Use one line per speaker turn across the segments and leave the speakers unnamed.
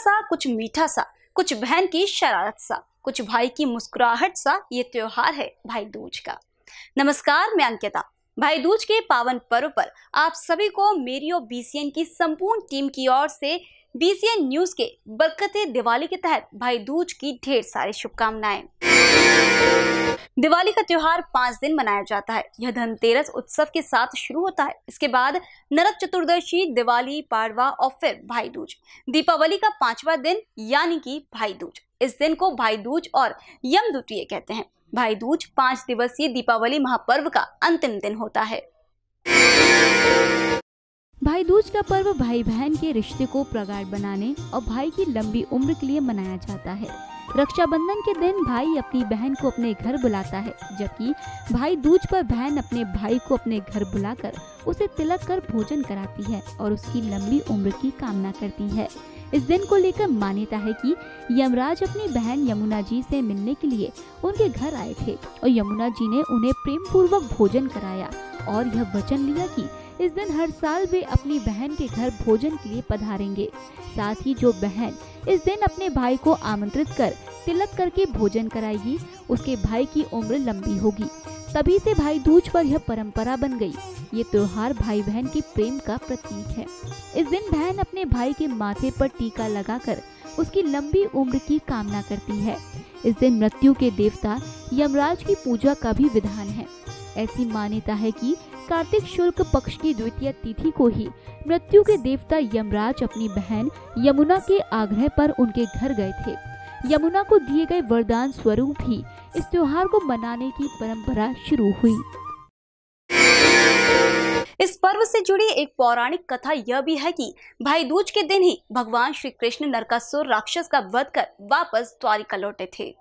सा, कुछ मीठा सा, कुछ बहन की शरारत सा, कुछ भाई की मुस्कुराहट सा ये त्योहार है भाई दूज का। नमस्कार, मैं अंकिता। भाई दूज के पावन पर्व पर आप सभी को मेरी और बीसीएन की संपूर्ण टीम की ओर से बीसीएन न्यूज के बरकते दिवाली के तहत भाई दूज की ढेर सारी शुभकामनाएं। दिवाली का त्योहार 5 दिन मनाया जाता है। यह धनतेरस उत्सव के साथ शुरू होता है। इसके बाद नरक चतुर्दशी, दिवाली, पाड़वा और फिर भाई दूज। दीपावली का 5वां दिन यानी कि भाई दूज। इस दिन को भाई दूज और यम द्वितीया कहते हैं। भाई दूज 5 दिवसीय दीपावली महापर्व का अंतिम दिन होता है।
भाई दूज का पर्व भाई बहन के रिश्ते को प्रगाढ़ बनाने और भाई की लंबी उम्र के लिए मनाया जाता है। रक्षाबंधन के दिन भाई अपनी बहन को अपने घर बुलाता है, जबकि भाई दूज पर बहन अपने भाई को अपने घर बुलाकर उसे तिलक कर भोजन कराती है और उसकी लंबी उम्र की कामना करती है। इस दिन को लेकर मान्यता है कि यमराज अपनी बहन यमुना जी से मिलने के लिए उनके घर आए थे और यमुना जी ने उन्हें प्रेम पूर्वक भोजन कराया और यह वचन लिया कि इस दिन हर साल वे अपनी बहन के घर भोजन के लिए पधारेंगे। साथ ही जो बहन इस दिन अपने भाई को आमंत्रित कर तिलक करके भोजन कराएगी, उसके भाई की उम्र लंबी होगी। तभी से भाई दूज पर यह परंपरा बन गई। ये त्योहार भाई बहन के प्रेम का प्रतीक है। इस दिन बहन अपने भाई के माथे पर टीका लगाकर उसकी लंबी उम्र की कामना करती है। इस दिन मृत्यु के देवता यमराज की पूजा का भी विधान है। ऐसी मान्यता है कि कार्तिक शुक्ल पक्ष की द्वितीय तिथि को ही मृत्यु के देवता यमराज अपनी बहन यमुना के आग्रह पर उनके घर गए थे। यमुना को दिए गए वरदान स्वरूप ही इस त्योहार को मनाने की परंपरा शुरू हुई।
इस पर्व से जुड़ी एक पौराणिक कथा यह भी है कि भाई दूज के दिन ही भगवान श्री कृष्ण नरकासुर राक्षस का वध कर वापस द्वारिका लौटे थे।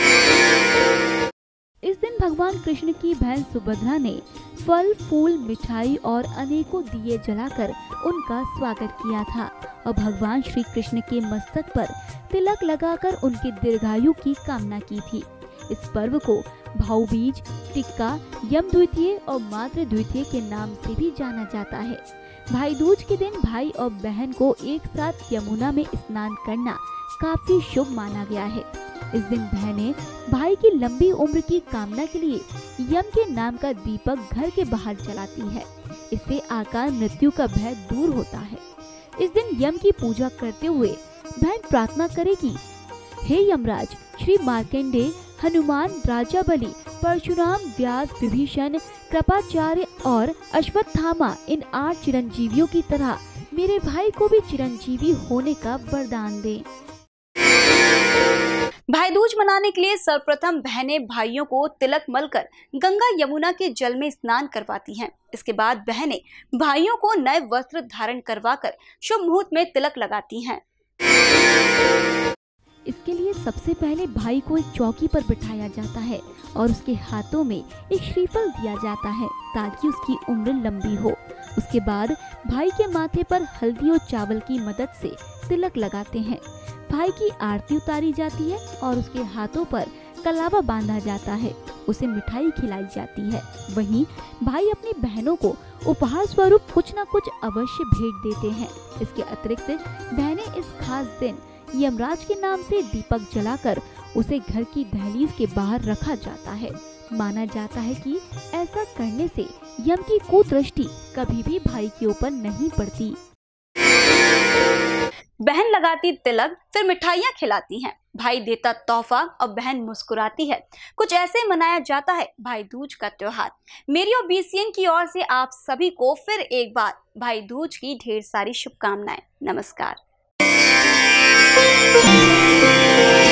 इस दिन भगवान कृष्ण की बहन सुभद्रा ने फल, फूल, मिठाई और अनेकों दिए जलाकर उनका स्वागत किया था और भगवान श्री कृष्ण के मस्तक पर तिलक लगाकर उनके दीर्घायु की कामना की थी। इस पर्व को भाऊबीज, टिक्का, यम द्वितीया और मातृ द्वितीया के नाम से भी जाना जाता है। भाई दूज के दिन भाई और बहन को एक साथ यमुना में स्नान करना काफी शुभ माना गया है। इस दिन बहनें भाई की लंबी उम्र की कामना के लिए यम के नाम का दीपक घर के बाहर जलाती है। इससे आकाल मृत्यु का भय दूर होता है। इस दिन यम की पूजा करते हुए बहन प्रार्थना करेगी, हे यमराज, श्री मार्कंडेय, हनुमान, राजा बलि, परशुराम, व्यास, विभीषण, कृपाचार्य और अश्वत्थामा इन 8 चिरंजीवियों की तरह मेरे भाई को भी चिरंजीवी होने का वरदान दें।
भाई दूज मनाने के लिए सर्वप्रथम बहनें भाइयों को तिलक मलकर गंगा यमुना के जल में स्नान करवाती हैं। इसके बाद बहनें भाइयों को नए वस्त्र धारण करवाकर शुभ मुहूर्त में तिलक लगाती हैं।
इसके लिए सबसे पहले भाई को एक चौकी पर बिठाया जाता है और उसके हाथों में एक श्रीफल दिया जाता है ताकि उसकी उम्र लंबी हो। उसके बाद भाई के माथे पर हल्दी और चावल की मदद से तिलक लगाते हैं। भाई की आरती उतारी जाती है और उसके हाथों पर कलावा बांधा जाता है। उसे मिठाई खिलाई जाती है। वहीं भाई अपनी बहनों को उपहार स्वरूप कुछ न कुछ अवश्य भेंट देते हैं। इसके अतिरिक्त बहनें इस खास दिन यमराज के नाम से दीपक जलाकर उसे घर की दहलीज के बाहर रखा जाता है। माना जाता है कि ऐसा करने से यम की कुदृष्टि कभी भी भाई के ऊपर नहीं पड़ती।
बहन लगाती तिलक, फिर मिठाइयाँ खिलाती हैं। भाई देता तोहफा और बहन मुस्कुराती है। कुछ ऐसे मनाया जाता है भाई दूज का त्योहार। मेरी और बीसीएन की ओर से आप सभी को फिर एक बार भाई दूज की ढेर सारी शुभकामनाएं। नमस्कार।